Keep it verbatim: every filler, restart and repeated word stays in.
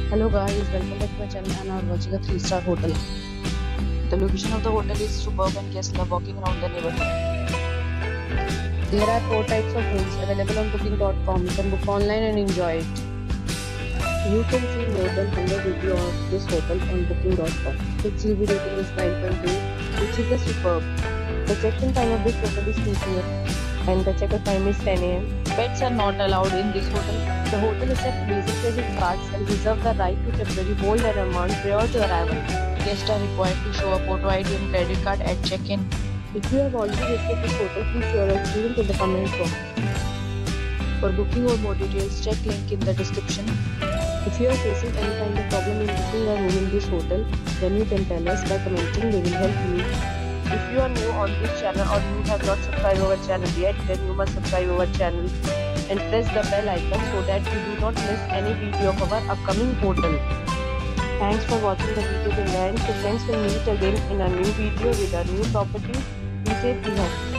Hello guys, welcome back to my channel and are watching a three star hotel. The location of the hotel is superb and guests love walking around the neighborhood. There are four types of rooms available on booking dot com. You can book online and enjoy it. You can see more than one hundred reviews of this hotel on booking dot com. Its U V rating is nine point eight, which is a superb. The check-in time of this hotel is two p m and the check-out time is ten a m Pets are not allowed in this hotel. The hotel accepts basic credit cards and reserves the right to temporarily hold an amount prior to arrival. Guests are required to show a photo I D and credit card at check-in. If you have already visited this hotel, please share your experience in the comment box. For booking or more details, check link in the description. If you are facing any kind of problem in booking a room in this hotel, then you can tell us by commenting. We will help you. If you are new on this channel or you have not subscribed our channel yet, then you must subscribe our channel and press the bell icon so that you do not miss any video of our upcoming hotel. Thanks for watching the video till the end. So friends, will meet again in a new video with a new property. Be safe, be happy.